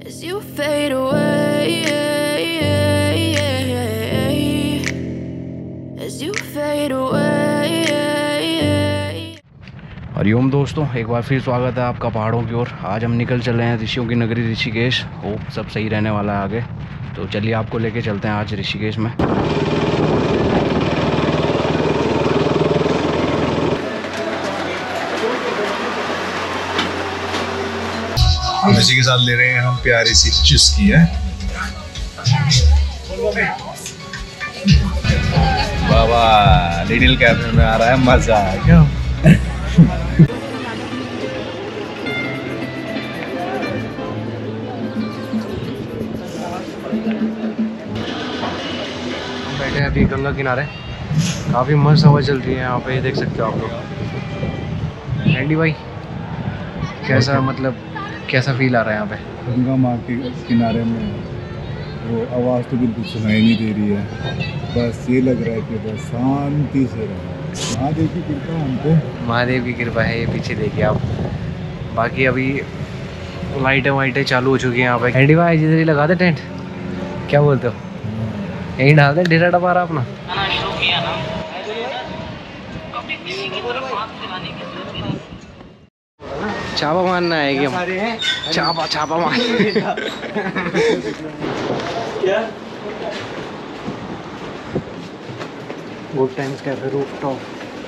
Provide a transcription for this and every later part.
As you fade away, as you fade away. Hariom दोस्तों, एक बार फिर स्वागत है आपका पहाड़ों की ओर। आज हम निकल चले हैं ऋषियों की नगरी ऋषिकेश। होप सब सही रहने वाला है आगे। तो चलिए आपको लेके चलते हैं आज ऋषिकेश में। इसी के साथ ले रहे हैं हम प्यारी सी चुस्की है। बाबा लिटिल कैफे में आ रहा है मजा। क्या बैठे हैं अभी गंगा किनारे। काफ़ी मस्त हवा चल रही है यहाँ पे, देख सकते हो आप लोग। एंडी भाई कैसा फील आ रहा है यहाँ पे? गंगा माँ के किनारे में वो आवाज़ तो बिल्कुल सुनाई नहीं दे रही है। बस ये लग रहा है कि बस शांति से रहे। महादेव की कृपा हम पे, महादेव की कृपा है। ये पीछे देखिए आप। बाकी अभी लाइटें चालू हो चुकी हैं यहाँ पे। एंडी भाई जिधर ही लगा दे टेंट, क्या बोलते हो? यहीं डाल दे ढेरा डबारा अपना। छापा मारना है कि हम छापा मार क्या गुड टाइम्स कैफे रूफटॉप।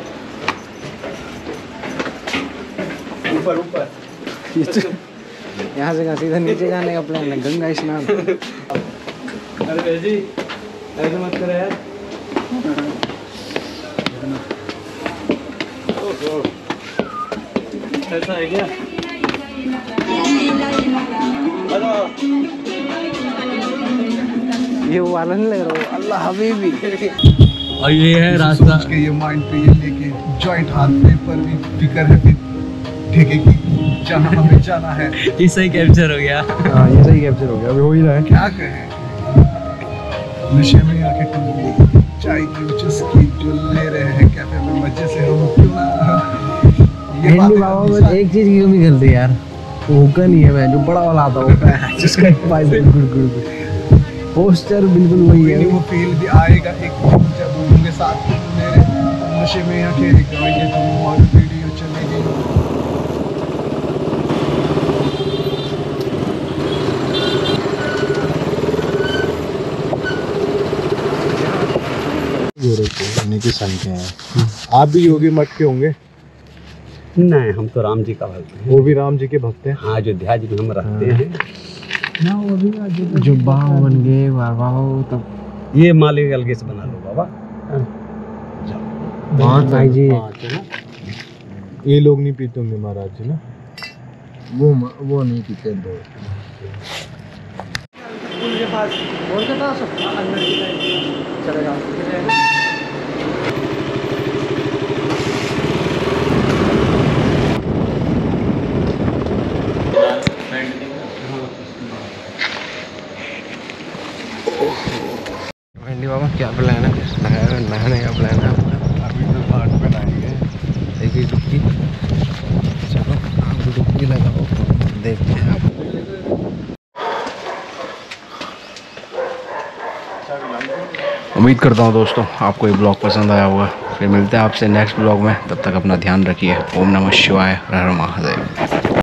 ऊपर यहाँ से सीधा नीचे जाने का प्लान है, गंगा स्नान। अरे जी ऐसे मत करो यार। ऐसा है क्या? ये वाला नहीं लग रहा। अल्लाह हबीबी। और ये है रास्ता के ये माइंड पे ये लेके जॉइंट हाथ में पर भी फिक्र है फिर ठेके की जहाँ हमें जाना है। ये सही कैप्चर हो गया। हाँ ये सही कैप्चर हो गया। अभी हो ही रहा है। क्या कहें, नशे में आके टूट चाय की चुस्की जो ले रहे हैं कैफे में मजे से हम क्यों ना। बाबा एक चीज की कमी कर दी यार, वो हुक्का नहीं है। मैं जो बड़ा वाला आता होता है जिसका पोस्टर बिल्कुल वही है। वो फील भी आएगा एक जब होंगे साथ मेरे नशे में अकेले गाएंगे तुम और वीडियो चलेगी। गोरखपुर के संत हैं। आप भी योगी मठ के होंगे? नहीं, हम तो राम जी का भक्त हैं। वो भी राम जी के भक्त हैं। हाँ, अयोध्या जी में हम रहते हैं ना। वो भी जो बाव बन गए बाबा, तब ये मालिक अलगे से बना लो बाबा। बहुत भाई जी। ये लोग नहीं पीते होंगे महाराज जी ना? वो नहीं पीते। दो के पास अंदर चलेगा। बाबा क्या प्लान है? नहाने का प्लान है अभी तो घाट पे नहाएंगे। देखिए डुबकी। चलो आप डुबकी लगाओ, देखते हैं आप। उम्मीद करता हूँ दोस्तों आपको ये ब्लॉग पसंद आया होगा। फिर मिलते हैं आपसे नेक्स्ट ब्लॉग में। तब तक अपना ध्यान रखिए। ओम नमः शिवाय, हर हर महादेव।